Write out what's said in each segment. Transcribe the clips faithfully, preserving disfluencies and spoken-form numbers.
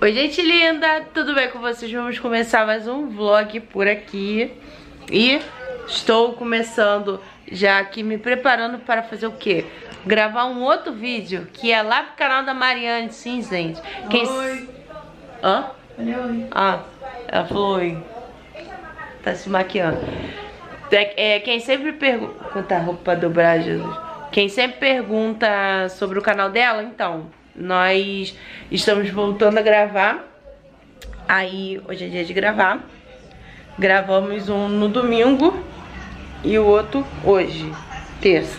Oi, gente linda, tudo bem com vocês? Vamos começar mais um vlog por aqui. E estou começando já aqui me preparando para fazer o quê? Gravar um outro vídeo que é lá pro canal da Mariane Cinzente. Quem... Oi. Hã? Oi. Ah, ela falou oi. Tá se maquiando. É, é, quem sempre pergunta... Quanta roupa pra dobrar, Jesus. Quem sempre pergunta sobre o canal dela, então... Nós estamos voltando a gravar. Aí, hoje é dia de gravar. Gravamos um no domingo e o outro hoje, terça.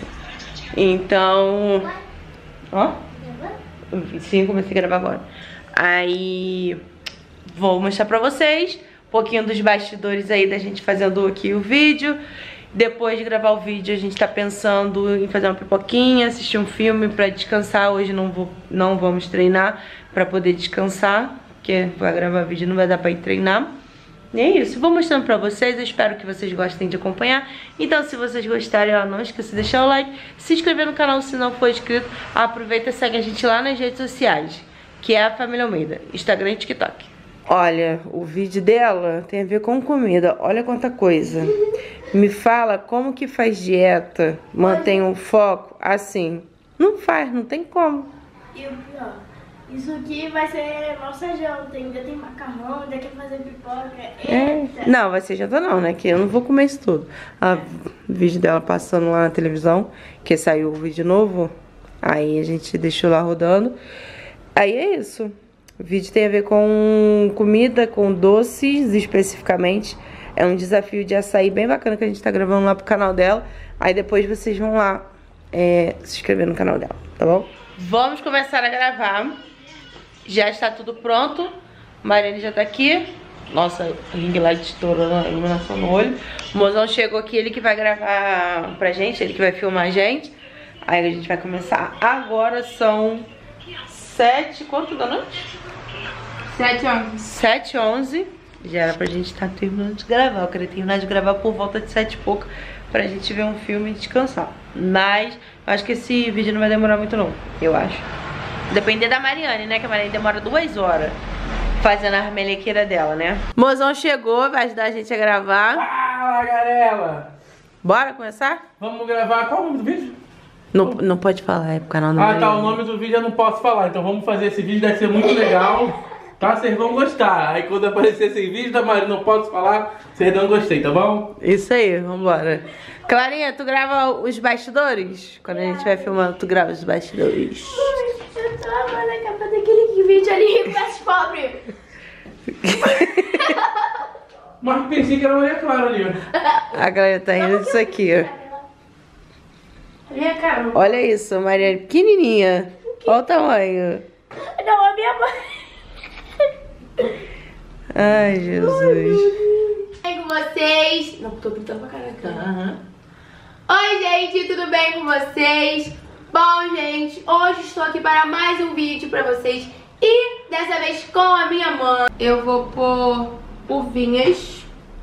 Então, ó, sim, comecei a gravar agora. Aí, vou mostrar pra vocês um pouquinho dos bastidores aí da gente fazendo aqui o vídeo. Depois de gravar o vídeo, a gente tá pensando em fazer uma pipoquinha, assistir um filme pra descansar. Hoje não, vou, não vamos treinar pra poder descansar, porque vai gravar vídeo não vai dar pra ir treinar. E é isso, vou mostrando pra vocês, eu espero que vocês gostem de acompanhar. Então se vocês gostarem, ó, não esqueça de deixar o like, se inscrever no canal se não for inscrito. Aproveita e segue a gente lá nas redes sociais, que é a Família Almeida, Instagram e TikTok. Olha, o vídeo dela tem a ver com comida, olha quanta coisa. Me fala como que faz dieta, mantém o foco assim. Não faz, não tem como. E o pior, isso aqui vai ser nossa janta, ainda tem macarrão, ainda quer fazer pipoca. É. Não, vai ser janta não, né? Que eu não vou comer isso tudo. Ah, o vídeo dela passando lá na televisão, que saiu o vídeo novo, aí a gente deixou lá rodando. Aí é isso. O vídeo tem a ver com comida, com doces especificamente. É um desafio de açaí bem bacana que a gente tá gravando lá pro canal dela. Aí depois vocês vão lá é, se inscrever no canal dela, tá bom? Vamos começar a gravar. Já está tudo pronto. Mariane já tá aqui. Nossa, o ring light estourando a iluminação no olho. O mozão chegou aqui, ele que vai gravar pra gente, ele que vai filmar a gente. Aí a gente vai começar. Agora são sete, quanto da noite? Sete onze. Sete, onze. Já era pra gente estar terminando de gravar. Eu queria terminar de gravar por volta de sete e pouco, pra gente ver um filme e descansar. Mas eu acho que esse vídeo não vai demorar muito não, eu acho. Depender da Mariane, né? Que a Mariane demora duas horas fazendo a melequeira dela, né? Mozão chegou, vai ajudar a gente a gravar. Fala, galera! Bora começar? Vamos gravar. Qual é o nome do vídeo? Não, não pode falar, é pro canal não. Ah, tá, o nome do vídeo eu não posso falar. Então vamos fazer esse vídeo, deve ser muito legal. Tá? Vocês vão gostar. Aí quando aparecer esse vídeo da Maria, não posso falar, vocês não gostei, tá bom? Isso aí, vambora. Clarinha, tu grava os bastidores? Quando a gente vai filmando, tu grava os bastidores. Eu tô amando a capa daquele vídeo ali, mais pobre. Mas pensei que era Maria Clara ali, ó. A galera tá rindo disso aqui, ó. Minha cara. Olha isso, Maria pequenininha. Olha o tamanho. Não, a minha mãe. Ai, Jesus. Tudo bem com vocês? Não, tô pintando pra caraca. Uhum. Oi, gente, tudo bem com vocês? Bom, gente, hoje estou aqui para mais um vídeo pra vocês. E dessa vez com a minha mãe. Eu vou pôr uvinhas.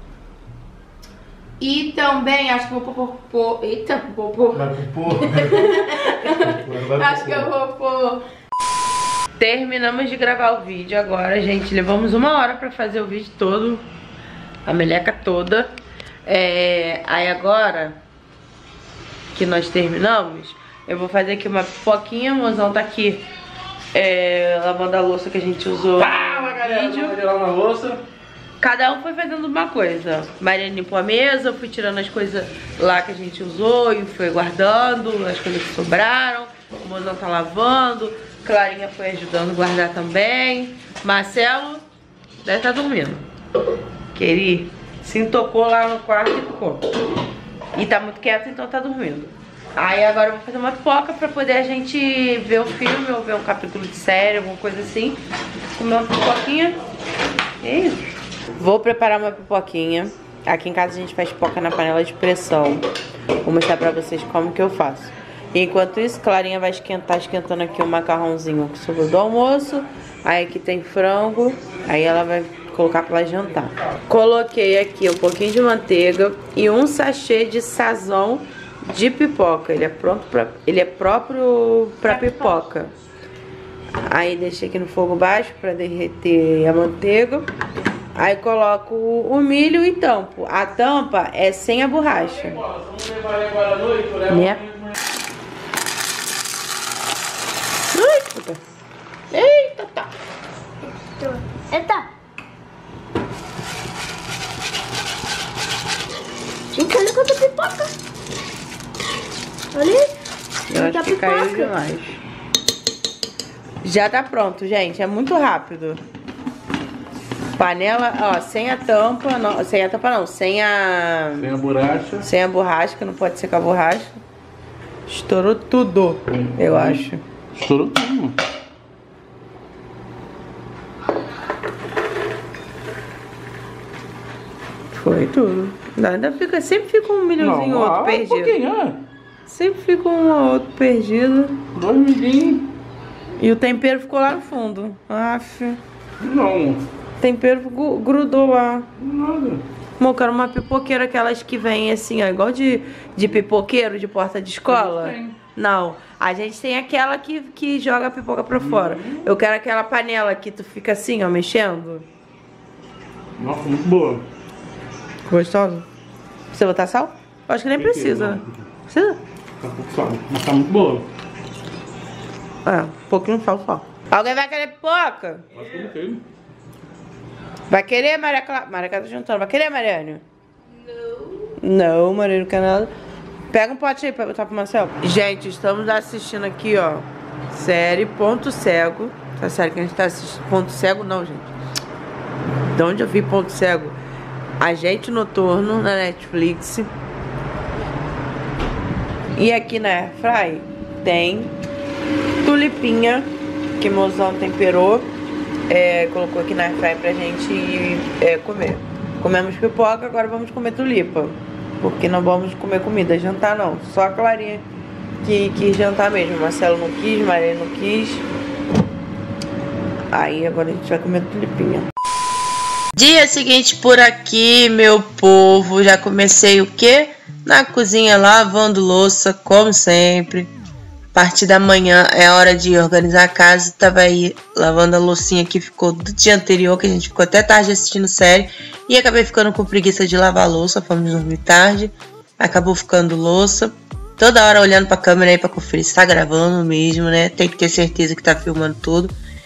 E também acho que vou pôr... pôr eita, vou pôr... Vai pro porro. Acho que eu vou pôr... Terminamos de gravar o vídeo agora, gente. Levamos uma hora pra fazer o vídeo todo. A meleca toda. É... Aí agora que nós terminamos, eu vou fazer aqui uma pipoquinha. O mozão tá aqui é... lavando a louça que a gente usou. Fala, galera! Vídeo. Vamos tirar uma louça. Cada um foi fazendo uma coisa. Mariane limpou a mesa, eu fui tirando as coisas lá que a gente usou e foi guardando, as coisas que sobraram. O mozão tá lavando, Clarinha foi ajudando a guardar também. Marcelo deve estar dormindo. Queria, se entocou lá no quarto e ficou. E tá muito quieto, então tá dormindo. Aí agora eu vou fazer uma pipoca pra poder a gente ver o filme ou ver um capítulo de série, alguma coisa assim. Comer uma pipoquinha. E é isso. Vou preparar uma pipoquinha. Aqui em casa a gente faz pipoca na panela de pressão. Vou mostrar pra vocês como que eu faço. Enquanto isso, Clarinha vai esquentar, esquentando aqui o macarrãozinho que sobrou do almoço. Aí aqui tem frango. Aí ela vai colocar pra jantar. Coloquei aqui um pouquinho de manteiga e um sachê de sazon de pipoca. Ele é pronto pra, ele é próprio pra pipoca. Aí deixei aqui no fogo baixo pra derreter a manteiga. Aí coloco o milho e tampo. A tampa é sem a borracha. Né? Eita, eita, tá. Eita. Gente, olha quanta pipoca. Olha aí. Eu acho que caiu demais. Já tá pronto, gente. É muito rápido. Panela, ó, sem a tampa, não, sem a tampa não, sem a... Sem a borracha. Sem a borracha, que não pode ser com a borracha. Estourou tudo, eu acho. Estourou tudo. Foi tudo. Ainda fica, sempre fica um milhãozinho ou outro perdido. Um pouquinho, né? Sempre fica um ou outro perdido. Dois milhinhos. E o tempero ficou lá no fundo. Aff. Não. O tempero grudou lá. Nada. Amor, quero uma pipoqueira, aquelas que vem assim, ó, igual de, de pipoqueiro de porta de escola. Não, a gente tem aquela que, que joga a pipoca pra fora. Uhum. Eu quero aquela panela que tu fica assim, ó, mexendo. Nossa, muito boa. Gostosa? Precisa botar sal? Eu acho que nem Tem precisa. Que, precisa? Tá um pouco sal, mas tá muito boa. É, um pouquinho de sal só. Alguém vai querer pipoca? Acho que não quero. Vai querer, Maria Clara? Maria Clara tá juntando. Vai querer, Mariane? Não. Não, Mariane não quer nada. Pega um pote aí pra botar pro Marcelo. Gente, estamos assistindo aqui, ó, série Ponto Cego. Essa série que a gente tá assistindo. Ponto Cego não, gente. De onde eu vi Ponto Cego? Agente Noturno na Netflix. E aqui na Airfry tem tulipinha que o mozão temperou. É, colocou aqui na Airfry pra gente é, comer. Comemos pipoca, agora vamos comer tulipa. Porque não vamos comer comida, jantar não. Só a Clarinha que quis jantar mesmo. Marcelo não quis, Maria não quis. Aí agora a gente vai comer tulipinha. Dia seguinte por aqui, meu povo. Já comecei o quê? Na cozinha, lavando louça, como sempre. A partir da manhã é hora de organizar a casa. Tava aí lavando a loucinha que ficou do dia anterior, que a gente ficou até tarde assistindo série. E acabei ficando com preguiça de lavar a louça, fomos dormir tarde. Acabou ficando louça. Toda hora olhando pra câmera aí pra conferir se tá gravando mesmo, né? Tem que ter certeza que tá filmando tudo.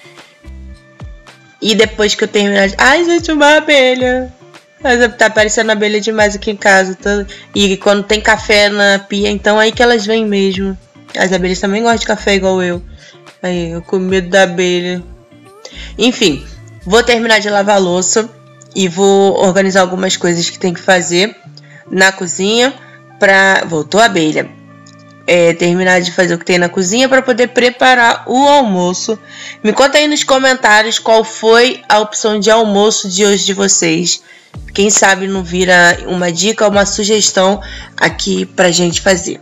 E depois que eu terminar de... Ai, gente, uma abelha. Mas tá aparecendo abelha demais aqui em casa. Tá? E quando tem café na pia, então aí que elas vêm mesmo. As abelhas também gostam de café igual eu. Aí, eu com medo da abelha. Enfim, vou terminar de lavar a louça. E vou organizar algumas coisas que tem que fazer na cozinha. Pra... Voltou a abelha. É, terminar de fazer o que tem na cozinha para poder preparar o almoço. Me conta aí nos comentários qual foi a opção de almoço de hoje de vocês. Quem sabe não vira uma dica ou uma sugestão aqui pra gente fazer.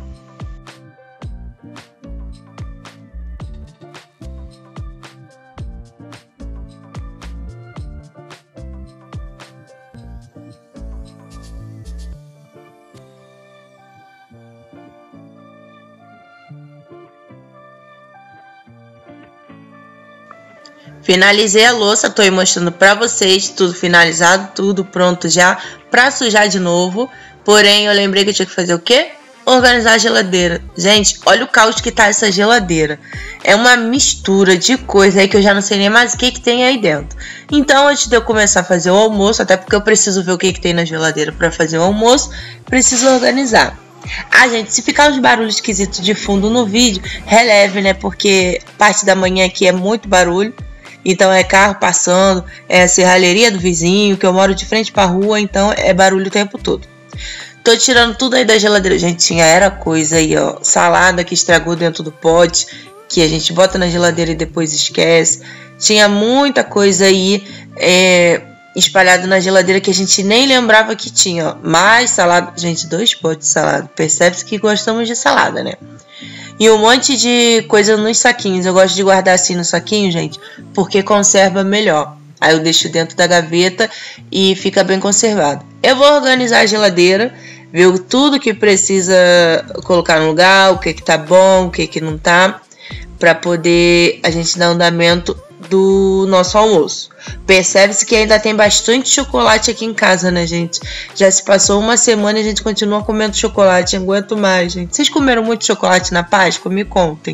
Finalizei a louça, tô aí mostrando pra vocês, tudo finalizado, tudo pronto já pra sujar de novo. Porém, eu lembrei que eu tinha que fazer o quê? Organizar a geladeira. Gente, olha o caos que tá essa geladeira. É uma mistura de coisa aí que eu já não sei nem mais o que que tem aí dentro. Então, antes de eu começar a fazer o almoço, até porque eu preciso ver o que que tem na geladeira pra fazer o almoço, preciso organizar. Ah, gente, se ficar uns barulhos esquisitos de fundo no vídeo, releve, né? Porque parte da manhã aqui é muito barulho. Então é carro passando, é a serralheria do vizinho, que eu moro de frente pra rua, então é barulho o tempo todo. Tô tirando tudo aí da geladeira. Gente, tinha era coisa aí, ó. Salada que estragou dentro do pote, que a gente bota na geladeira e depois esquece. Tinha muita coisa aí é, espalhada na geladeira que a gente nem lembrava que tinha, ó. Mais salada. Gente, dois potes de salada. Percebe-se que gostamos de salada, né? E um monte de coisa nos saquinhos. Eu gosto de guardar assim no saquinho, gente, porque conserva melhor. Aí eu deixo dentro da gaveta e fica bem conservado. Eu vou organizar a geladeira, ver tudo que precisa colocar no lugar, o que que tá bom, o que que não tá. para poder a gente dar andamento do nosso almoço. Percebe-se que ainda tem bastante chocolate aqui em casa, né, gente? Já se passou uma semana e a gente continua comendo chocolate. Não aguento mais, gente. Vocês comeram muito chocolate na Páscoa? Me contem.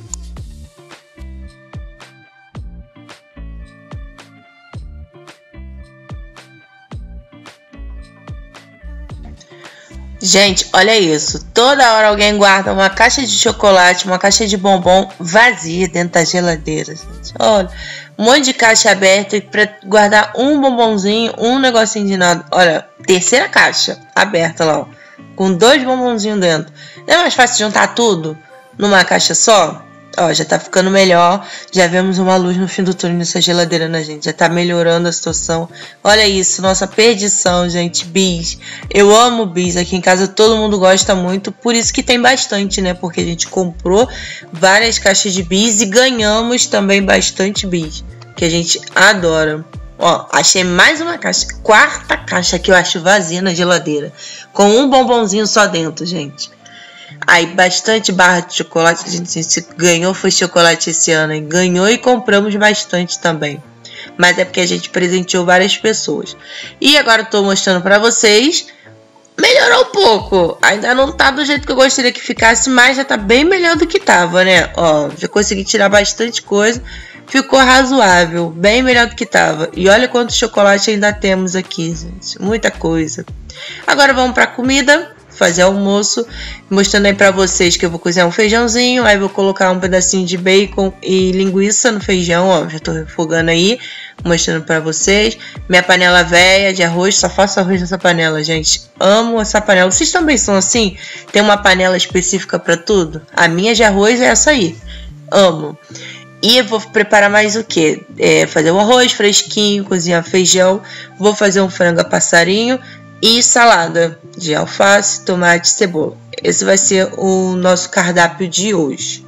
Gente, olha isso. Toda hora alguém guarda uma caixa de chocolate, uma caixa de bombom vazia dentro da geladeira, gente. Olha, um monte de caixa aberta para guardar um bombonzinho, um negocinho de nada. Olha, terceira caixa aberta lá, ó, com dois bombonzinhos dentro. Não é mais fácil juntar tudo numa caixa só? Ó, já tá ficando melhor. Já vemos uma luz no fim do túnel nessa geladeira, né, gente? Já tá melhorando a situação. Olha isso, nossa perdição, gente. Bis. Eu amo bis. Aqui em casa todo mundo gosta muito. Por isso que tem bastante, né? Porque a gente comprou várias caixas de bis e ganhamos também bastante bis. Que a gente adora. Ó, achei mais uma caixa. Quarta caixa que eu acho vazia na geladeira. Com um bombonzinho só dentro, gente. Aí, bastante barra de chocolate. A gente, a gente ganhou, foi chocolate esse ano, hein? Ganhou e compramos bastante também. Mas é porque a gente presenteou várias pessoas. E agora eu tô mostrando pra vocês. Melhorou um pouco. Ainda não tá do jeito que eu gostaria que ficasse, mas já tá bem melhor do que tava, né? Ó, já consegui tirar bastante coisa. Ficou razoável, bem melhor do que tava. E olha quanto chocolate ainda temos aqui, gente. Muita coisa. Agora vamos pra comida. Fazer almoço, mostrando aí pra vocês que eu vou cozinhar um feijãozinho, aí vou colocar um pedacinho de bacon e linguiça no feijão, ó, já tô refogando aí, mostrando pra vocês. Minha panela velha de arroz, só faço arroz nessa panela, gente, amo essa panela. Vocês também são assim? Tem uma panela específica pra tudo? A minha de arroz é essa aí, amo. E eu vou preparar mais o que? É, fazer o arroz fresquinho, cozinhar feijão, vou fazer um frango a passarinho e salada de alface, tomate e cebola. Esse vai ser o nosso cardápio de hoje.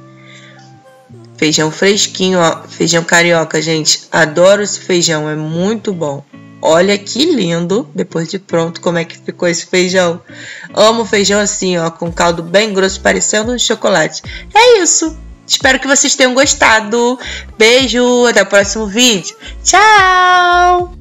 Feijão fresquinho, ó, feijão carioca, gente. Adoro esse feijão, é muito bom. Olha que lindo, depois de pronto, como é que ficou esse feijão. Amo feijão assim, ó, com caldo bem grosso, parecendo um chocolate. É isso. Espero que vocês tenham gostado. Beijo, até o próximo vídeo. Tchau!